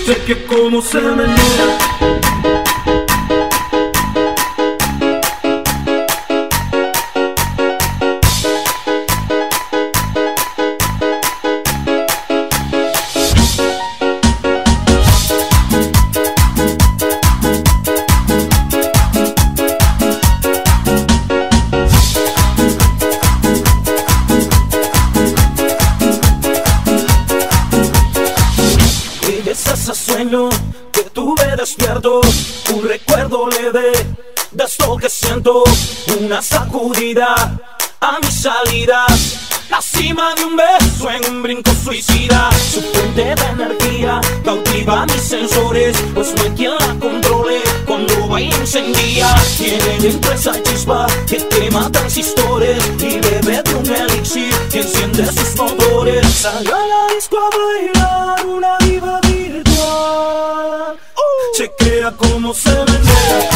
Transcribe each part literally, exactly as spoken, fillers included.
Cheque cómo se menea. Es ese sueño que tuve despierto, un recuerdo leve de esto que siento, una sacudida a mis salidas, la cima de un beso en un brinco suicida. Su fuente de energía cautiva mis sensores, pues no hay quien la controle cuando va y encendía. Tiene dentro esa chispa que quema transistores y bebe de un elixir que enciende sus motores. Salió a la disco a bailar una diva virtual. uh. Chequea cómo se menea.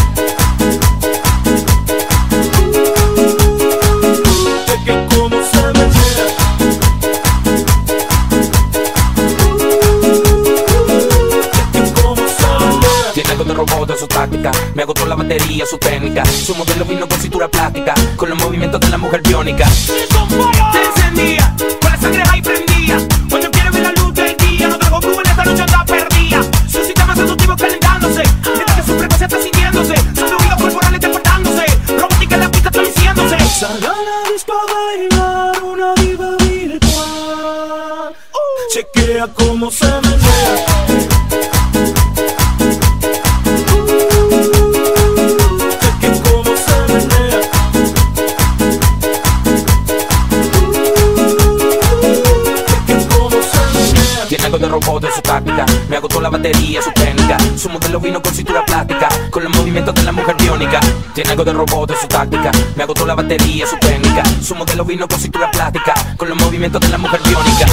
De robot de su táctica, me agotó la batería, su técnica. Su modelo vino con cintura plástica, con los movimientos de la mujer biónica. Te encendía, con la sangre ahí prendía. Cuando quiere ver la luz del día, no trago blue en esta noche anda perdida. Su sistema seductivo calentándose, mientras que su frecuencia está sintiéndose. Su fluido corporal está cortándose, robótica en la pista está luciéndose. Salió a la disco a bailar una diva virtual. uh. Chequea cómo se menea. De robot de su táctica, me agotó la batería, su técnica. Su modelo vino con cintura plástica, con los movimientos de la mujer biónica. Tiene algo de robot de su táctica, me agotó la batería, su técnica. Su modelo vino con cintura plástica, con los movimientos de la mujer biónica.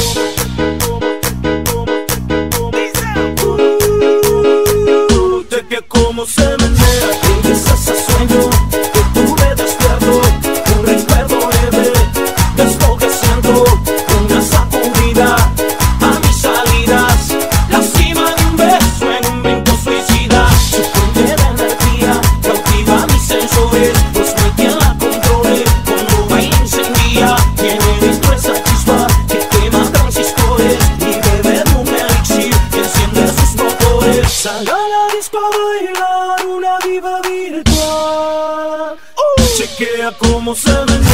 Cheque cómo se menea. Es ese sueño que tuve despierto, un recuerdo leve de esto que siento, una sacudida a mis salidas, la cima de un beso en un brinco suicida. Su fuente de energía cautiva mis sensores, pues no hay quien la controle cuando va y encendía. Tiene dentro esa chispa que quema transistores y bebe de un elixir que enciende sus motores. Salió a la disco a bailar una diva virtual. uh. Chequea cómo se ve.